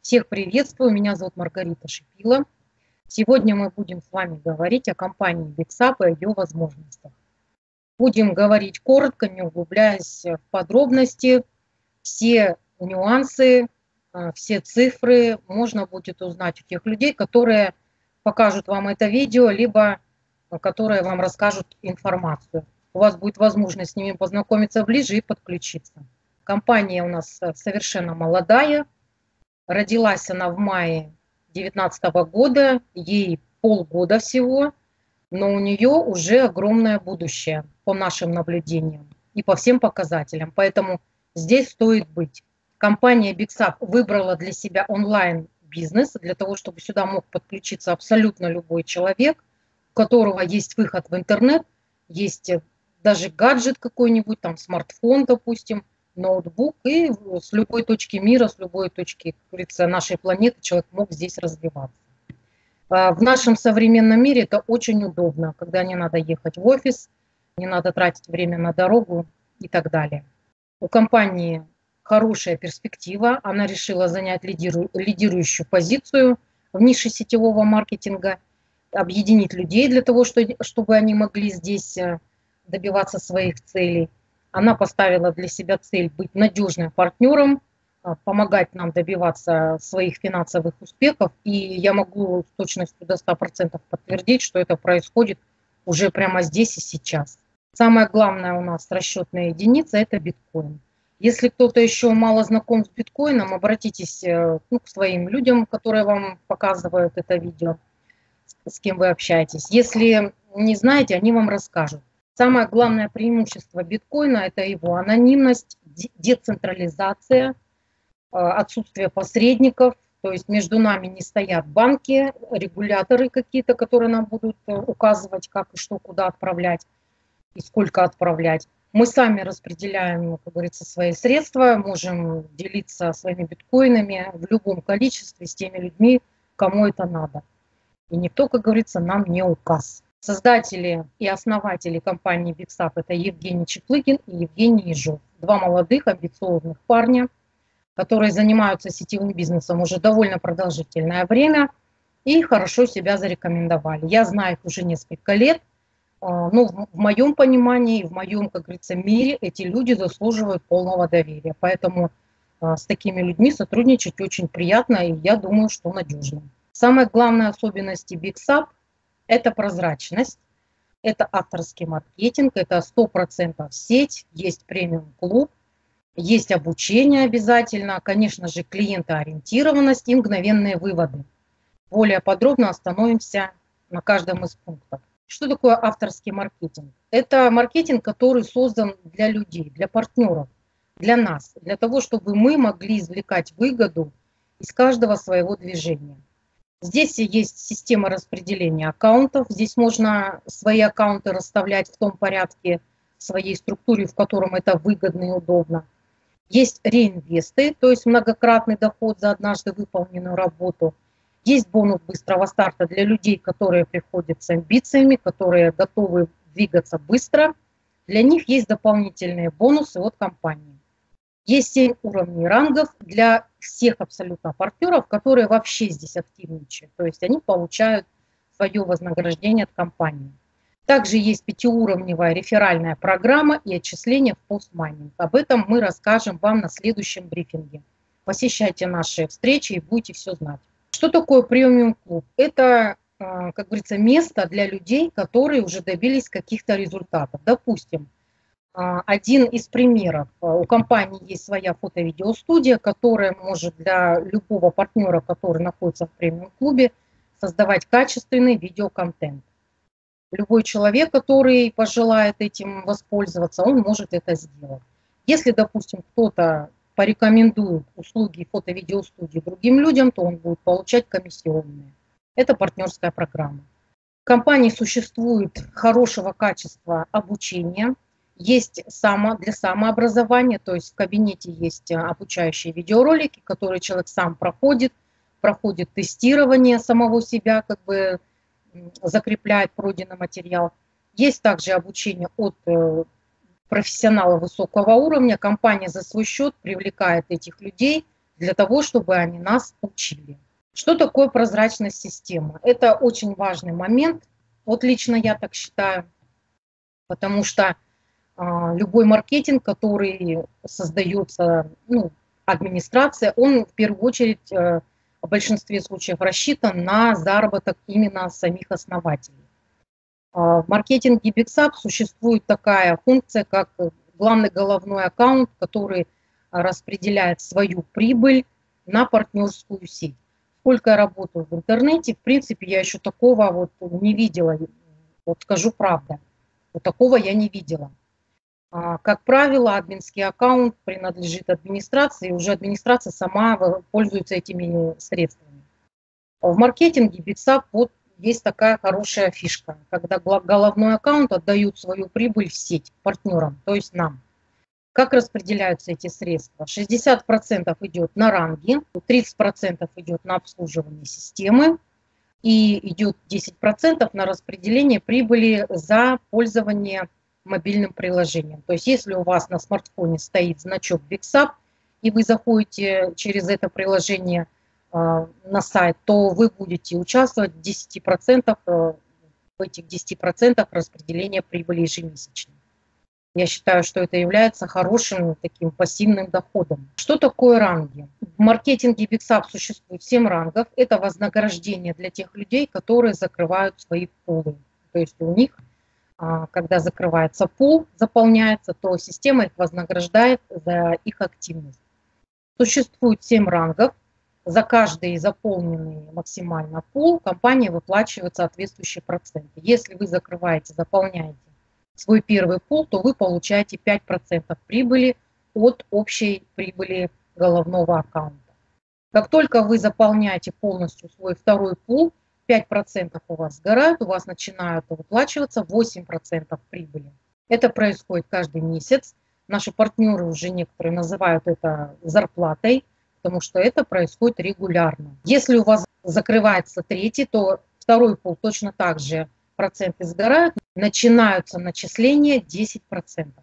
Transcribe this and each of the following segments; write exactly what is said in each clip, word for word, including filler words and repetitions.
Всех приветствую, меня зовут Маргарита Шипила. Сегодня мы будем с вами говорить о компании BigSap и о ее возможностях. Будем говорить коротко, не углубляясь в подробности. Все нюансы, все цифры можно будет узнать у тех людей, которые покажут вам это видео, либо которые вам расскажут информацию. У вас будет возможность с ними познакомиться ближе и подключиться. Компания у нас совершенно молодая. Родилась она в мае две тысячи девятнадцатого года, ей полгода всего, но у нее уже огромное будущее по нашим наблюдениям и по всем показателям. Поэтому здесь стоит быть. Компания BigSap выбрала для себя онлайн-бизнес, для того, чтобы сюда мог подключиться абсолютно любой человек, у которого есть выход в интернет, есть даже гаджет какой-нибудь, там смартфон, допустим, ноутбук, и с любой точки мира, с любой точки, как говорится, нашей планеты человек мог здесь развиваться. В нашем современном мире это очень удобно, когда не надо ехать в офис, не надо тратить время на дорогу и так далее. У компании хорошая перспектива, она решила занять лидиру, лидирующую позицию в нише сетевого маркетинга, объединить людей для того, чтобы они могли здесь добиваться своих целей. Она поставила для себя цель быть надежным партнером, помогать нам добиваться своих финансовых успехов. И я могу с точностью до ста процентов подтвердить, что это происходит уже прямо здесь и сейчас. Самое главное у нас расчетная единица – это биткоин. Если кто-то еще мало знаком с биткоином, обратитесь ну, к своим людям, которые вам показывают это видео, с кем вы общаетесь. Если не знаете, они вам расскажут. Самое главное преимущество биткоина – это его анонимность, децентрализация, отсутствие посредников, то есть между нами не стоят банки, регуляторы какие-то, которые нам будут указывать, как и что, куда отправлять и сколько отправлять. Мы сами распределяем, как говорится, свои средства, можем делиться своими биткоинами в любом количестве с теми людьми, кому это надо. И никто, как говорится, нам не указ. Создатели и основатели компании BigSap – это Евгений Чеплыгин и Евгений Ежов. Два молодых, амбициозных парня, которые занимаются сетевым бизнесом уже довольно продолжительное время и хорошо себя зарекомендовали. Я знаю их уже несколько лет, но в моем понимании, в моем, как говорится, мире эти люди заслуживают полного доверия. Поэтому с такими людьми сотрудничать очень приятно и я думаю, что надежно. Самая главная особенность BigSap – это прозрачность, это авторский маркетинг, это сто процентов сеть, есть премиум-клуб, есть обучение обязательно, конечно же, клиентоориентированность и мгновенные выводы. Более подробно остановимся на каждом из пунктов. Что такое авторский маркетинг? Это маркетинг, который создан для людей, для партнеров, для нас, для того, чтобы мы могли извлекать выгоду из каждого своего движения. Здесь есть система распределения аккаунтов. Здесь можно свои аккаунты расставлять в том порядке, в своей структуре, в котором это выгодно и удобно. Есть реинвесты, то есть многократный доход за однажды выполненную работу. Есть бонус быстрого старта для людей, которые приходят с амбициями, которые готовы двигаться быстро. Для них есть дополнительные бонусы от компании. Есть семь уровней рангов для всех абсолютно партнеров, которые вообще здесь активничают. То есть они получают свое вознаграждение от компании. Также есть пятиуровневая реферальная программа и отчисления в постмайнинг. Об этом мы расскажем вам на следующем брифинге. Посещайте наши встречи и будете все знать. Что такое премиум-клуб? Это, как говорится, место для людей, которые уже добились каких-то результатов. Допустим, один из примеров. У компании есть своя фото-видеостудия, которая может для любого партнера, который находится в премиум-клубе, создавать качественный видеоконтент. Любой человек, который пожелает этим воспользоваться, он может это сделать. Если, допустим, кто-то порекомендует услуги фото-видеостудии другим людям, то он будет получать комиссионные. Это партнерская программа. В компании существует хорошего качества обучения. Есть само, для самообразования, то есть в кабинете есть обучающие видеоролики, которые человек сам проходит, проходит тестирование самого себя, как бы закрепляет пройденный материал. Есть также обучение от профессионала высокого уровня. Компания за свой счет привлекает этих людей для того, чтобы они нас учили. Что такое прозрачность системы? Это очень важный момент. Вот лично я так считаю, потому что а, любой маркетинг, который создается, ну, администрация, он в первую очередь а, в большинстве случаев рассчитан на заработок именно самих основателей. А, в маркетинге BigSap существует такая функция, как главный головной аккаунт, который распределяет свою прибыль на партнерскую сеть. Сколько я работаю в интернете, в принципе, я еще такого вот не видела, вот скажу правду, вот такого я не видела. Как правило, админский аккаунт принадлежит администрации, и уже администрация сама пользуется этими средствами. В маркетинге BigSap вот есть такая хорошая фишка, когда головной аккаунт отдает свою прибыль в сеть партнерам, то есть нам. Как распределяются эти средства? шестьдесят процентов идет на ранги, тридцать процентов идет на обслуживание системы и идет десять процентов на распределение прибыли за пользование мобильным приложением. То есть если у вас на смартфоне стоит значок BigSap, и вы заходите через это приложение э, на сайт, то вы будете участвовать в десяти процентах, э, в этих десяти процентах распределения прибыли ежемесячно. Я считаю, что это является хорошим таким пассивным доходом. Что такое ранги? В маркетинге BigSap существует семь рангов. Это вознаграждение для тех людей, которые закрывают свои пулы. То есть у них, когда закрывается пул, заполняется, то система их вознаграждает за их активность. Существует семь рангов. За каждый заполненный максимально пул компания выплачивает соответствующие проценты. Если вы закрываете, заполняете свой первый пул, то вы получаете пять процентов прибыли от общей прибыли головного аккаунта. Как только вы заполняете полностью свой второй пул, пять процентов у вас сгорают, у вас начинают выплачиваться восемь процентов прибыли. Это происходит каждый месяц. Наши партнеры уже некоторые называют это зарплатой, потому что это происходит регулярно. Если у вас закрывается третий, то второй пул точно так же проценты сгорают, начинаются начисления десять процентов.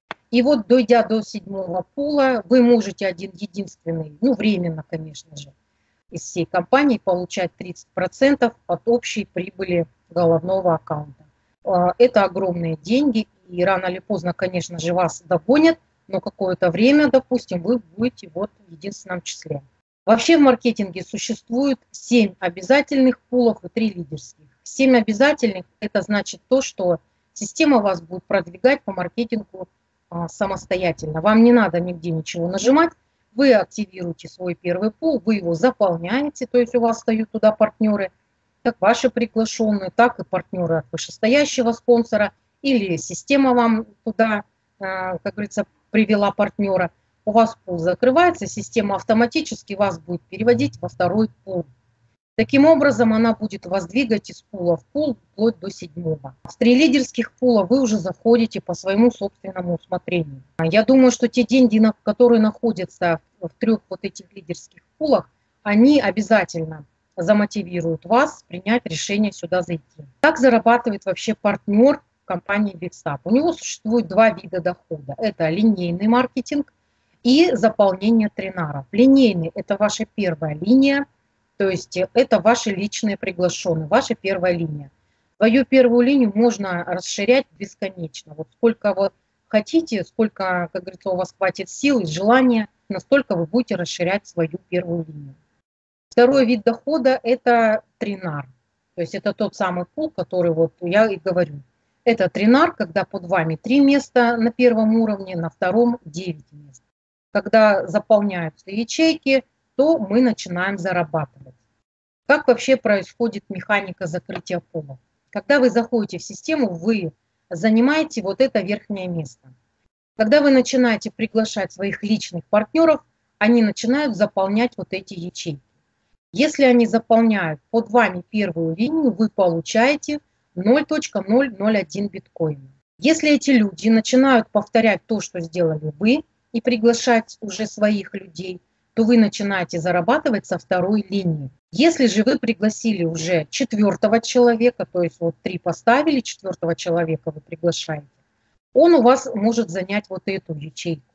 И вот, дойдя до седьмого пула, вы можете один единственный, ну временно, конечно же, из всей компании получать тридцать процентов от общей прибыли головного аккаунта. Это огромные деньги, и рано или поздно, конечно же, вас догонят, но какое-то время, допустим, вы будете вот в единственном числе. Вообще в маркетинге существует семь обязательных пулов и три лидерских. семь обязательных – это значит то, что система вас будет продвигать по маркетингу а, самостоятельно. Вам не надо нигде ничего нажимать. Вы активируете свой первый пул, вы его заполняете, то есть у вас встают туда партнеры, как ваши приглашенные, так и партнеры от вышестоящего спонсора, или система вам туда, а, как говорится, привела партнера. У вас пул закрывается, система автоматически вас будет переводить во второй пул. Таким образом, она будет вас двигать из пула в пул вплоть до седьмого. В три лидерских пула вы уже заходите по своему собственному усмотрению. Я думаю, что те деньги, которые находятся в трех вот этих лидерских пулах, они обязательно замотивируют вас принять решение сюда зайти. Как зарабатывает вообще партнер компании BigSap? У него существует два вида дохода. Это линейный маркетинг и заполнение тринаров. Линейный – это ваша первая линия, то есть это ваши личные приглашенные, ваша первая линия. Свою первую линию можно расширять бесконечно. Вот сколько вы хотите, сколько, как говорится, у вас хватит сил и желания, настолько вы будете расширять свою первую линию. Второй вид дохода – это тринар. То есть это тот самый пул, который вот я и говорю. Это тринар, когда под вами три места на первом уровне, на втором девять мест. Когда заполняются ячейки, то мы начинаем зарабатывать. Как вообще происходит механика закрытия пула? Когда вы заходите в систему, вы занимаете вот это верхнее место. Когда вы начинаете приглашать своих личных партнеров, они начинают заполнять вот эти ячейки. Если они заполняют под вами первую линию, вы получаете ноль целых ноль ноль один биткоина. Если эти люди начинают повторять то, что сделали вы, и приглашать уже своих людей, то вы начинаете зарабатывать со второй линии. Если же вы пригласили уже четвертого человека, то есть вот три поставили, четвертого человека вы приглашаете, он у вас может занять вот эту ячейку.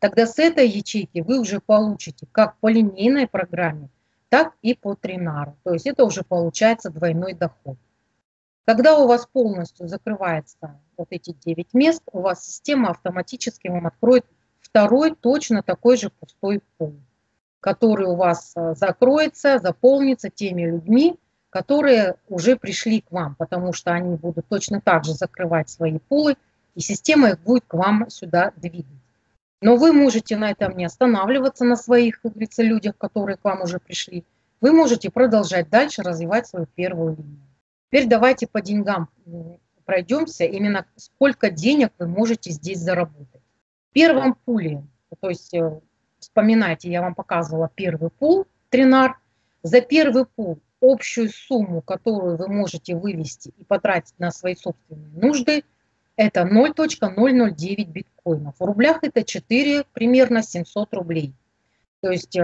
Тогда с этой ячейки вы уже получите как по линейной программе, так и по тринару. То есть это уже получается двойной доход. Когда у вас полностью закрывается вот эти девять мест, у вас система автоматически вам откроет второй точно такой же пустой пул, который у вас закроется, заполнится теми людьми, которые уже пришли к вам, потому что они будут точно так же закрывать свои пулы, и система их будет к вам сюда двигать. Но вы можете на этом не останавливаться, на своих, как говорится, людях, которые к вам уже пришли. Вы можете продолжать дальше развивать свою первую линию. Теперь давайте по деньгам пройдемся, именно сколько денег вы можете здесь заработать. В первом пуле, то есть вспоминайте, я вам показывала первый пул, тринар. За первый пул общую сумму, которую вы можете вывести и потратить на свои собственные нужды, это ноль целых ноль ноль девять биткоинов. В рублях это четыре, примерно семьсот рублей. То есть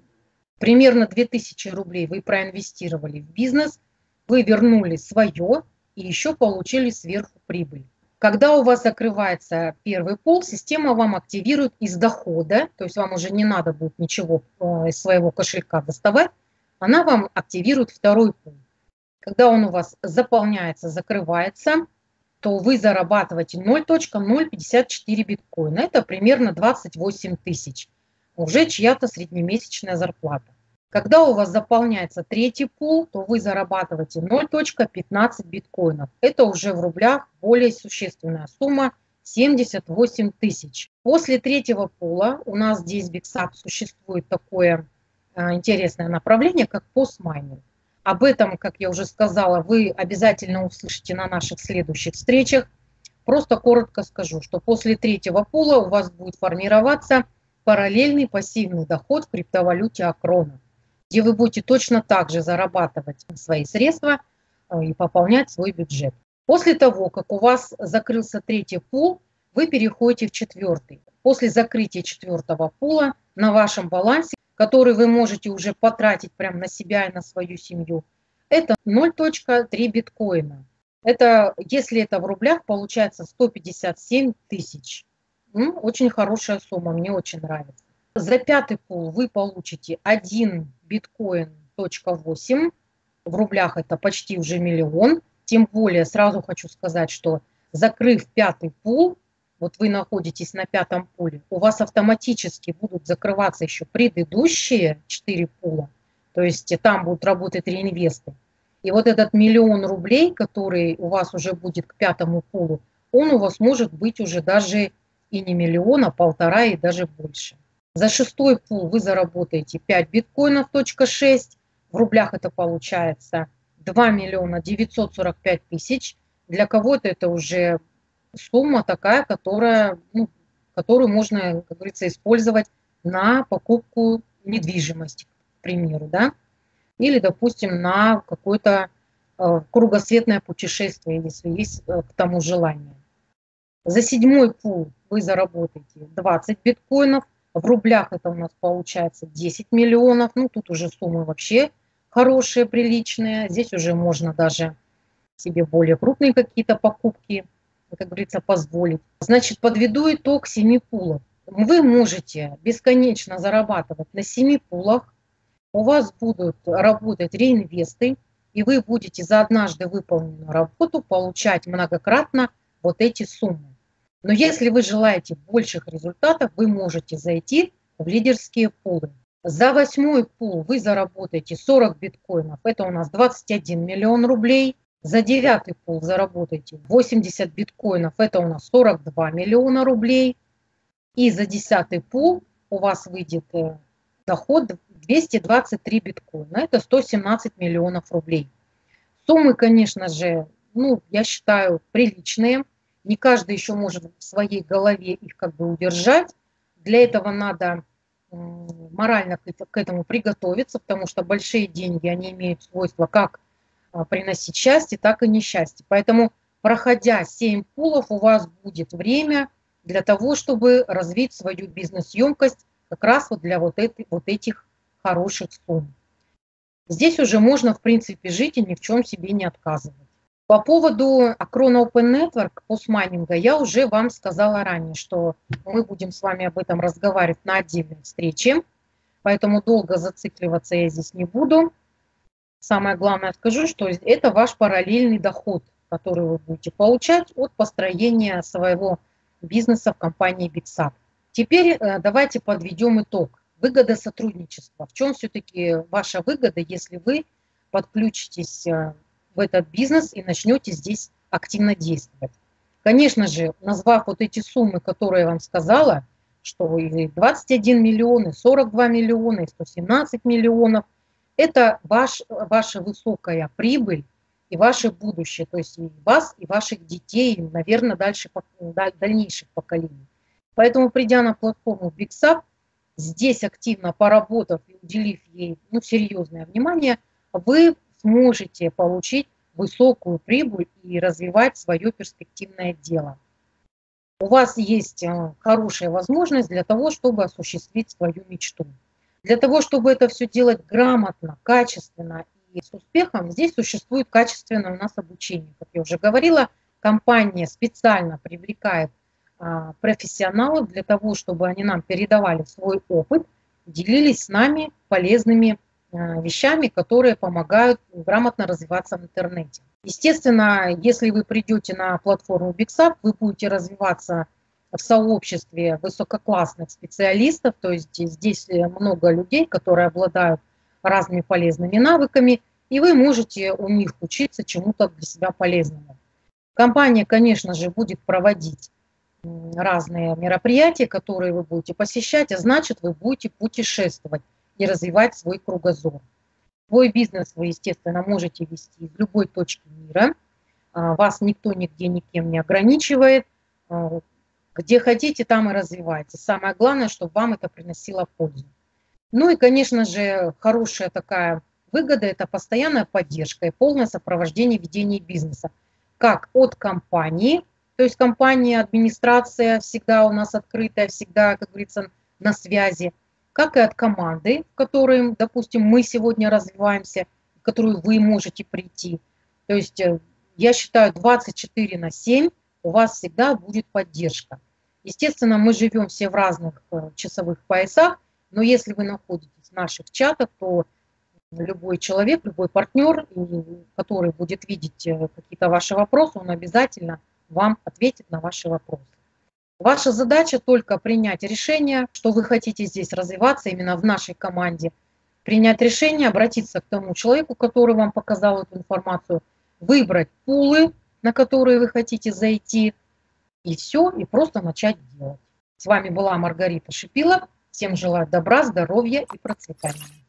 примерно две тысячи рублей вы проинвестировали в бизнес, вы вернули свое и еще получили сверху прибыль. Когда у вас закрывается первый пул, система вам активирует из дохода, то есть вам уже не надо будет ничего из своего кошелька доставать, она вам активирует второй пул. Когда он у вас заполняется, закрывается, то вы зарабатываете ноль целых ноль пятьдесят четыре биткоина. Это примерно двадцать восемь тысяч. Уже чья-то среднемесячная зарплата. Когда у вас заполняется третий пул, то вы зарабатываете ноль целых пятнадцать биткоинов. Это уже в рублях более существенная сумма – семьдесят восемь тысяч. После третьего пула у нас здесь в Биксап существует такое а, интересное направление, как постмайнинг. Об этом, как я уже сказала, вы обязательно услышите на наших следующих встречах. Просто коротко скажу, что после третьего пула у вас будет формироваться параллельный пассивный доход в криптовалюте Акрона, где вы будете точно так же зарабатывать свои средства и пополнять свой бюджет. После того, как у вас закрылся третий пул, вы переходите в четвертый. После закрытия четвертого пула на вашем балансе, который вы можете уже потратить прямо на себя и на свою семью, это ноль целых три биткоина. Это, если это в рублях, получается сто пятьдесят семь тысяч. Ну, очень хорошая сумма, мне очень нравится. За пятый пул вы получите один биткоин точка восемь. В рублях это почти уже миллион. Тем более, сразу хочу сказать, что закрыв пятый пул, вот вы находитесь на пятом пуле, у вас автоматически будут закрываться еще предыдущие четыре пула. То есть там будут работать реинвесты. И вот этот миллион рублей, который у вас уже будет к пятому пулу, он у вас может быть уже даже и не миллион, а полтора и даже больше. За шестой пул вы заработаете пять биткоинов точка шесть. В рублях это получается два миллиона девятьсот сорок пять тысяч. Для кого-то это уже сумма такая, которая, ну, которую можно, как говорится, использовать на покупку недвижимости, к примеру, да? Или, допустим, на какое-то э, кругосветное путешествие, если есть э, к тому желание. За седьмой пул вы заработаете двадцать биткоинов. В рублях это у нас получается десять миллионов. Ну, тут уже суммы вообще хорошие, приличные. Здесь уже можно даже себе более крупные какие-то покупки, как говорится, позволить. Значит, подведу итог семи пулов. Вы можете бесконечно зарабатывать на семи пулах. У вас будут работать реинвесты, и вы будете за однажды выполненную работу получать многократно вот эти суммы. Но если вы желаете больших результатов, вы можете зайти в лидерские пулы. За восьмой пул вы заработаете сорок биткоинов, это у нас двадцать один миллион рублей. За девятый пул заработаете восемьдесят биткоинов, это у нас сорок два миллиона рублей. И за десятый пул у вас выйдет доход двести двадцать три биткоина, это сто семнадцать миллионов рублей. Суммы, конечно же, ну, я считаю, приличные. Не каждый еще может в своей голове их как бы удержать. Для этого надо морально к этому приготовиться, потому что большие деньги, они имеют свойство как приносить счастье, так и несчастье. Поэтому, проходя семь пулов, у вас будет время для того, чтобы развить свою бизнес-емкость как раз вот для вот, этой, вот этих хороших сумм. Здесь уже можно, в принципе, жить и ни в чем себе не отказывать. По поводу Acron Open Network постмайнинга я уже вам сказала ранее, что мы будем с вами об этом разговаривать на отдельной встрече, поэтому долго зацикливаться я здесь не буду. Самое главное скажу, что это ваш параллельный доход, который вы будете получать от построения своего бизнеса в компании BigSap. Теперь давайте подведем итог. Выгода сотрудничества. В чем все-таки ваша выгода, если вы подключитесь в этот бизнес и начнете здесь активно действовать? Конечно же, назвав вот эти суммы, которые я вам сказала, что и двадцать один миллион, и сорок два миллиона, и сто семнадцать миллионов, это ваш, ваша высокая прибыль и ваше будущее, то есть и вас, и ваших детей, и, наверное, дальше, дальнейших поколений. Поэтому, придя на платформу BigSap, здесь активно поработав и уделив ей ну, серьезное внимание, вы сможете получить высокую прибыль и развивать свое перспективное дело. У вас есть хорошая возможность для того, чтобы осуществить свою мечту. Для того, чтобы это все делать грамотно, качественно и с успехом, здесь существует качественное у нас обучение. Как я уже говорила, компания специально привлекает а, профессионалов для того, чтобы они нам передавали свой опыт, делились с нами полезными а, вещами, которые помогают грамотно развиваться в интернете. Естественно, если вы придете на платформу BigSap, вы будете развиваться в сообществе высококлассных специалистов, то есть здесь много людей, которые обладают разными полезными навыками, и вы можете у них учиться чему-то для себя полезному. Компания, конечно же, будет проводить разные мероприятия, которые вы будете посещать, а значит, вы будете путешествовать и развивать свой кругозор. Свой бизнес вы, естественно, можете вести из любой точки мира, вас никто нигде никем не ограничивает. Где хотите, там и развивайтесь. Самое главное, чтобы вам это приносило пользу. Ну и, конечно же, хорошая такая выгода – это постоянная поддержка и полное сопровождение ведения бизнеса. Как от компании, то есть компания, администрация всегда у нас открытая, всегда, как говорится, на связи, как и от команды, в которой, допустим, мы сегодня развиваемся, в которую вы можете прийти. То есть я считаю, двадцать четыре на семь у вас всегда будет поддержка. Естественно, мы живем все в разных часовых поясах, но если вы находитесь в наших чатах, то любой человек, любой партнер, который будет видеть какие-то ваши вопросы, он обязательно вам ответит на ваши вопросы. Ваша задача только принять решение, что вы хотите здесь развиваться именно в нашей команде. Принять решение, обратиться к тому человеку, который вам показал эту информацию, выбрать пулы, на которые вы хотите зайти, и все, и просто начать делать. С вами была Маргарита Шипилова. Всем желаю добра, здоровья и процветания.